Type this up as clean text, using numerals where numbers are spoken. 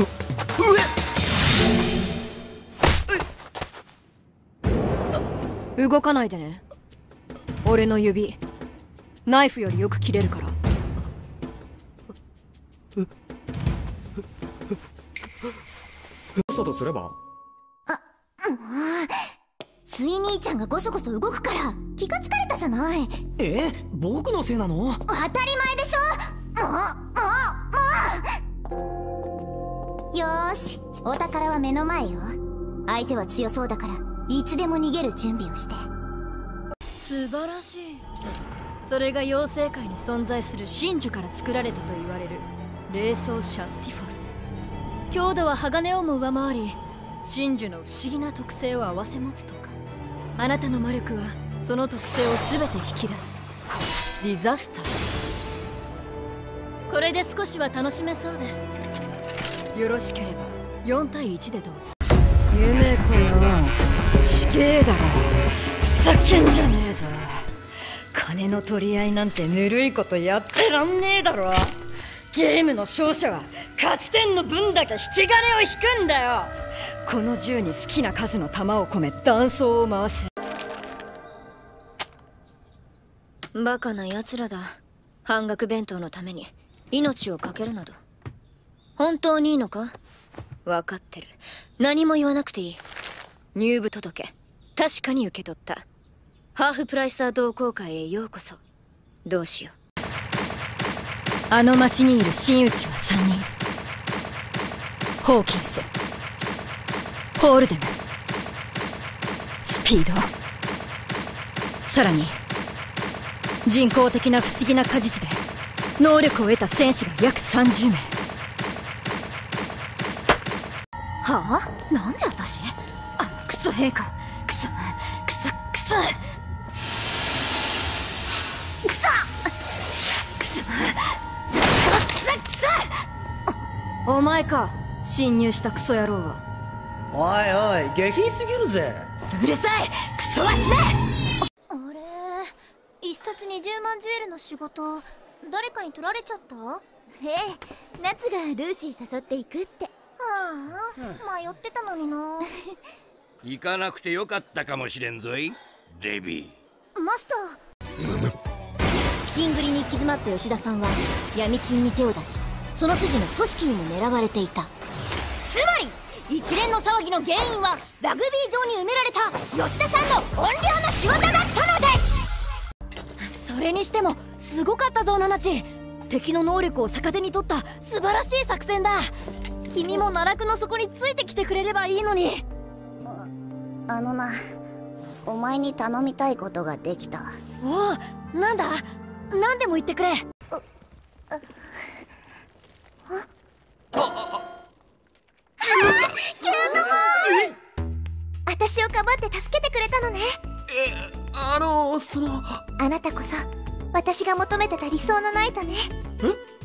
動かないでね。俺の指ナイフよりよく切れるから。 そうとすれば。 もうスイ兄ちゃんがゴソゴソ動くから気がつかれたじゃない。 僕のせいなの？ 当たり前でしょ。よーし、お宝は目の前よ。相手は強そうだからいつでも逃げる準備をして。 素晴らしい。それが妖精界に存在する真珠から作られたと言われる霊装シャスティフォル。強度は鋼をも上回り、真珠の不思議な特性を併せ持つとか。あなたの魔力はその特性を全て引き出すディザスター。これで少しは楽しめそうです。よろしければ4対1でどうぞ。夢子よ、ちげえだろ。ふざけんじゃねえぞ。金の取り合いなんてぬるいことやってらんねえだろ。ゲームの勝者は勝ち点の分だけ引き金を引くんだよ。この銃に好きな数の弾を込め弾倉を回す。バカな奴らだ。半額弁当のために命を懸けるなど。本当にいいのか？分かってる。何も言わなくていい。入部届確かに受け取った。ハーフプライサー同好会へようこそ。どうしよう。あの町にいる真打ちは3人。ホーキンス、ホールデム、スピード、さらに人工的な不思議な果実で能力を得た戦士が約30名。はあ？なんで私？クソ陛下。クソお前か、侵入したクソ野郎は。 おいおい、下品すぎるぜ。 うるさい、クソ足で。 あれ、一冊20万ジュエルの仕事誰かに取られちゃった？夏がルーシー誘っていくって。迷ってたのにな。 行かなくてよかったかもしれんぞい、デビー。 マスター。資金繰りに行き詰まった吉田さんは闇金に手を出し、その筋の組織にも狙われていた。つまり一連の騒ぎの原因はラグビー場に埋められた吉田さんの怨霊の仕業だったのです。それにしてもすごかったぞ、ナナチ。敵の能力を逆手に取った素晴らしい作戦だ。君も奈落の底についてきてくれればいいのに。お前に頼みたいことができた。おお、なんだ？何でも言ってくれ。私をかばって助けてくれたのね。あなたこそ私が求めてた理想のナイトね。